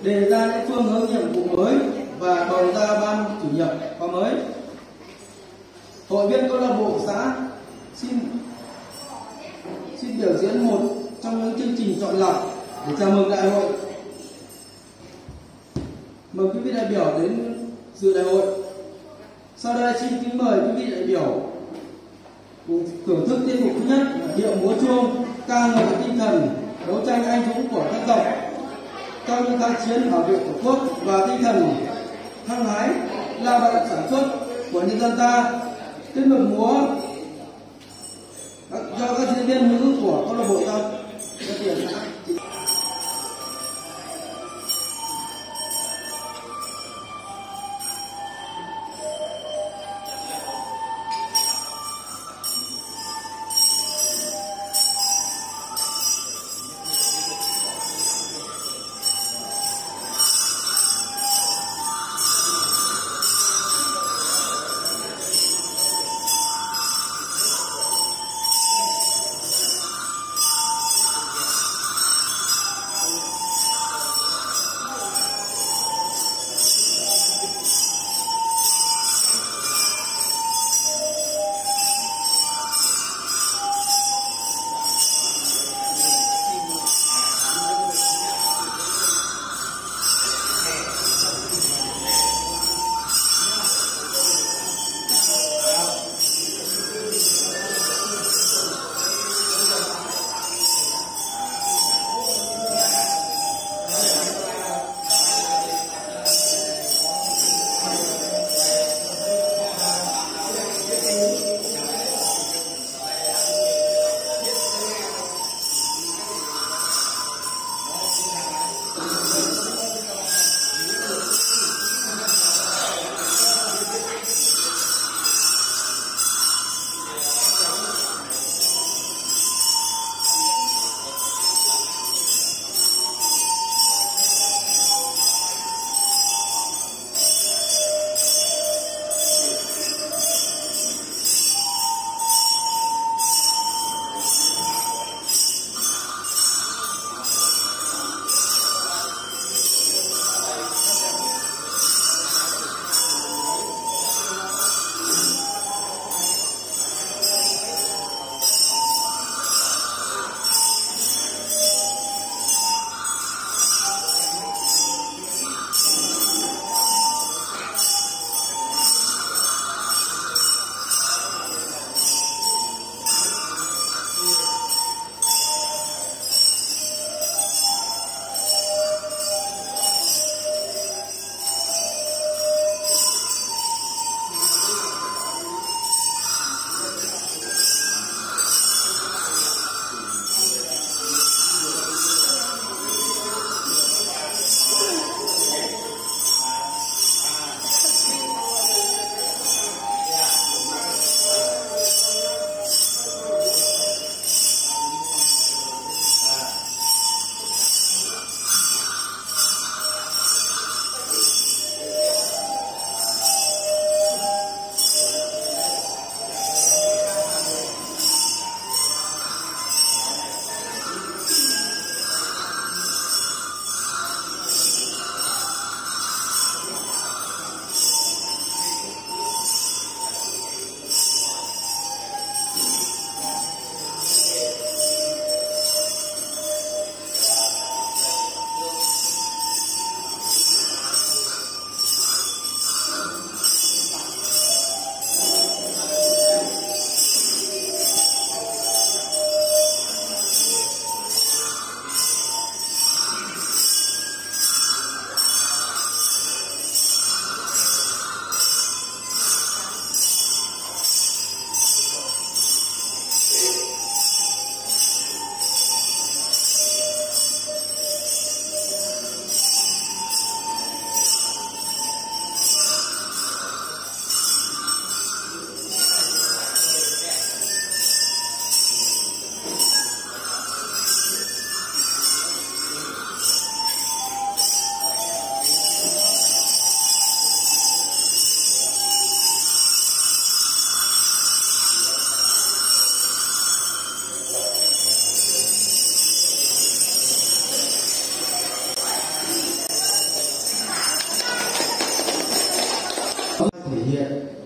đề ra những phương hướng nhiệm vụ mới và bầu ra ban chủ nhiệm khóa mới. Hội viên câu lạc bộ xã xin biểu diễn một trong những chương trình chọn lọc để chào mừng đại hội. Mời quý vị đại biểu đến dự đại hội. Sau đây xin kính mời quý vị đại biểu cùng thưởng thức tiết mục thứ nhất là điệu múa chuông ca ngợi tinh thần đấu tranh anh dũng của dân tộc trong những kháng chiến bảo vệ tổ quốc và tinh thần hăng hái lao động sản xuất của nhân dân ta. Tiết mục múa do các diễn viên nữ của câu lạc bộ giao tiền xã.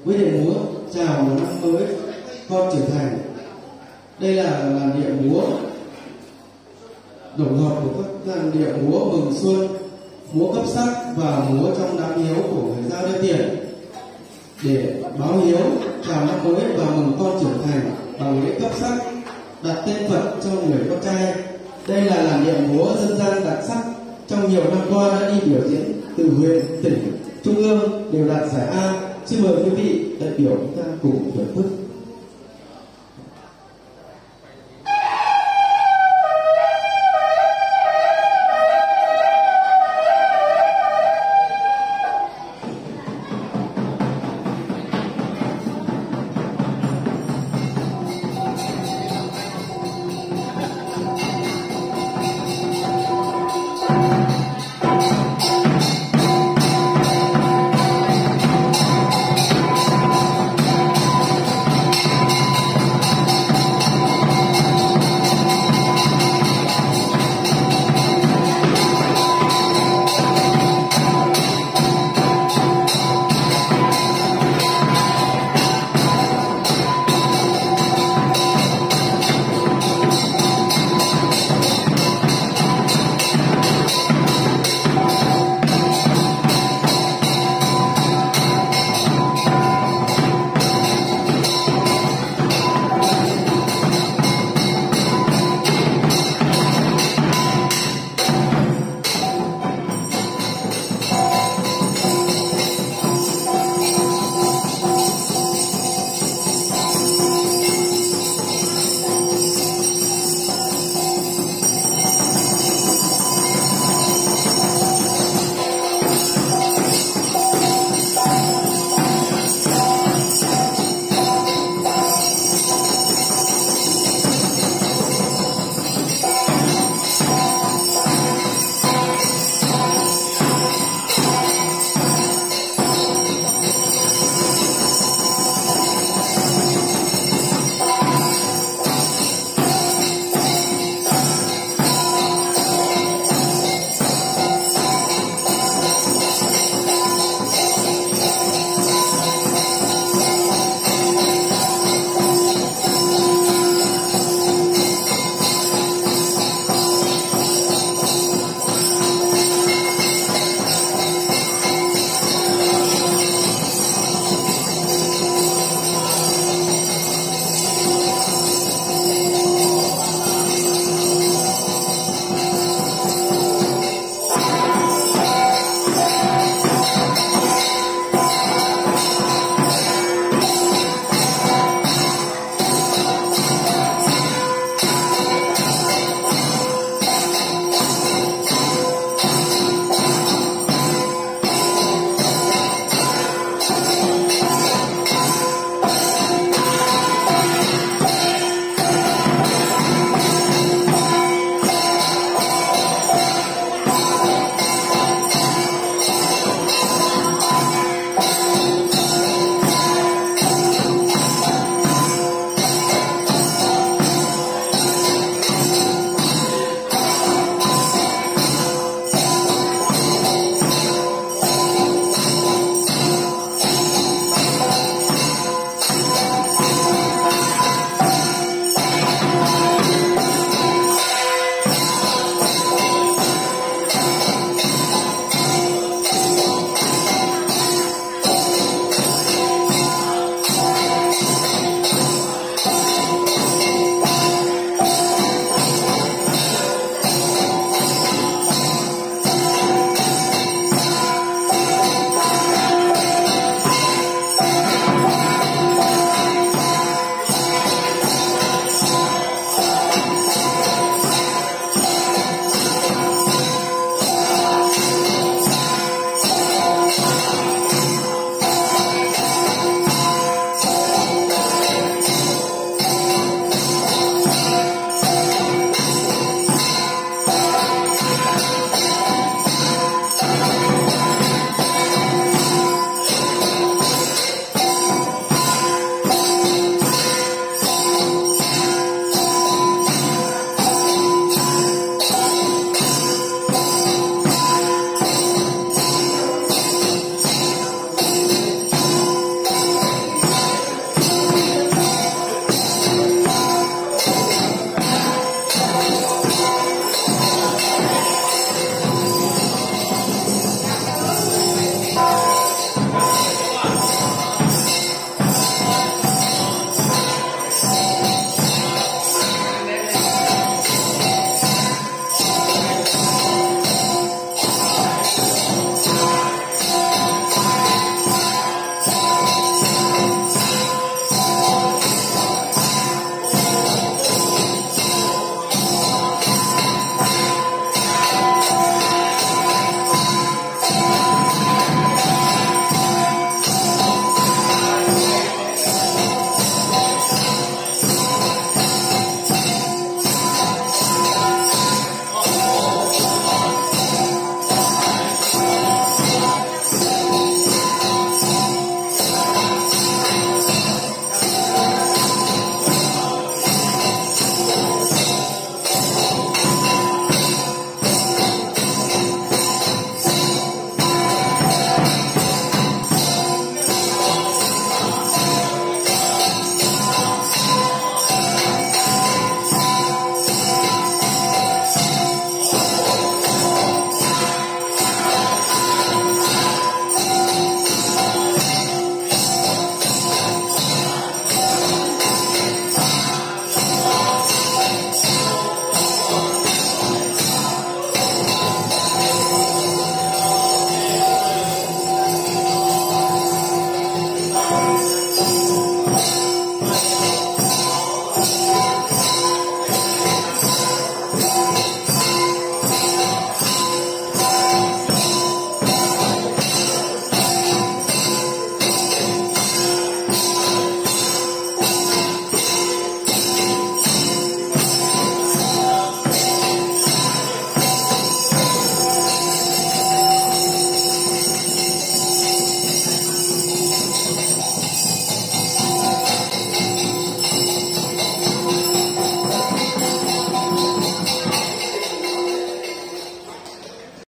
với điệu múa chào một năm mới con trưởng thành. Đây là làn điệu múa tổng hợp của các làn điệu múa mừng xuân, múa cấp sắc và múa trong đám hiếu của người Dao đưa tiền để báo hiếu chào năm mới và mừng con trưởng thành bằng lễ cấp sắc, đặt tên Phật cho người con trai. Đây là làn điệu múa dân gian đặc sắc trong nhiều năm qua đã đi biểu diễn từ huyện, tỉnh, trung ương đều đạt giải A. Xin mời quý vị đại biểu chúng ta cùng thưởng thức.